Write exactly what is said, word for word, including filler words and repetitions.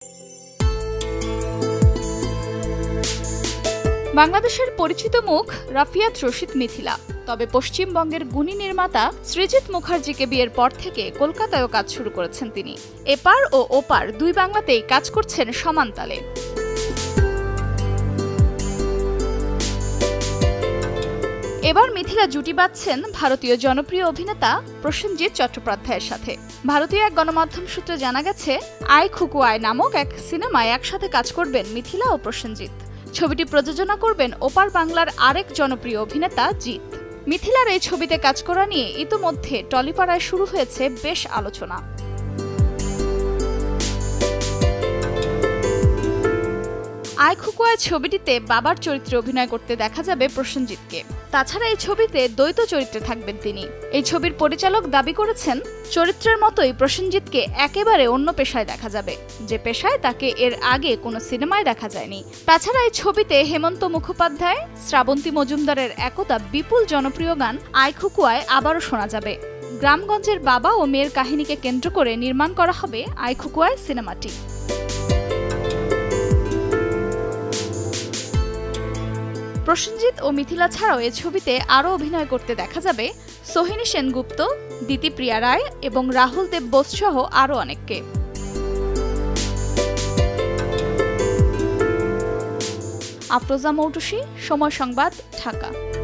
বাংলাদেশের পরিচিত মুখ রাফিয়াত রশিদ মিথিলা। তবে পশ্চিমবঙ্গের গুণী নির্মাতা সৃজিত মুখার্জিকে বিয়ের পর থেকে কলকাতায়ও কাজ শুরু করেছেন তিনি। এপার ও ওপার দুই বাংলাতেই কাজ করছেন সমান তালে। এবার মিথিলা জুটি বাঁধছেন ভারতীয় জনপ্রিয় অভিনেতা প্রসেনজিৎ চট্টোপাধ্যায়ের সাথে। ভারতীয় এক গণমাধ্যম সূত্রে জানা গেছে, আই খুকু আই নামক এক সিনেমায় একসাথে কাজ করবেন মিথিলা ও প্রসেনজিৎ। ছবিটি প্রযোজনা করবেন ওপার বাংলার আরেক জনপ্রিয় অভিনেতা জিৎ। মিথিলার এই ছবিতে কাজ করা নিয়ে ইতোমধ্যে টলিপাড়ায় শুরু হয়েছে বেশ আলোচনা। আই খুকু আই ছবিটিতে বাবার চরিত্রে অভিনয় করতে দেখা যাবে প্রসেনজিৎকে। তাছাড়া এই ছবিতে দ্বৈত চরিত্রে থাকবেন তিনি। এই ছবির পরিচালক দাবি করেছেন, চরিত্রের মতোই প্রসেনজিৎকে একেবারে অন্য পেশায় দেখা যাবে, যে পেশায় তাকে এর আগে কোনো সিনেমায় দেখা যায়নি। তাছাড়া এই ছবিতে হেমন্ত মুখোপাধ্যায়, শ্রাবন্তী মজুমদারের একতা বিপুল জনপ্রিয় গান আই খুকু আই আবারও শোনা যাবে। গ্রামগঞ্জের বাবা ও মেয়ের কাহিনীকে কেন্দ্র করে নির্মাণ করা হবে আই খুকু আই সিনেমাটি। প্রসেনজিৎ ও মিথিলা ছাড়াও এ ছবিতে আরও অভিনয় করতে দেখা যাবে সোহিনী সেনগুপ্ত, দিতিপ্রিয়া রায় এবং রাহুল দেব বোস সহ আরও অনেককে। আফরোজা মৌটুসী, সময় সংবাদ, ঢাকা।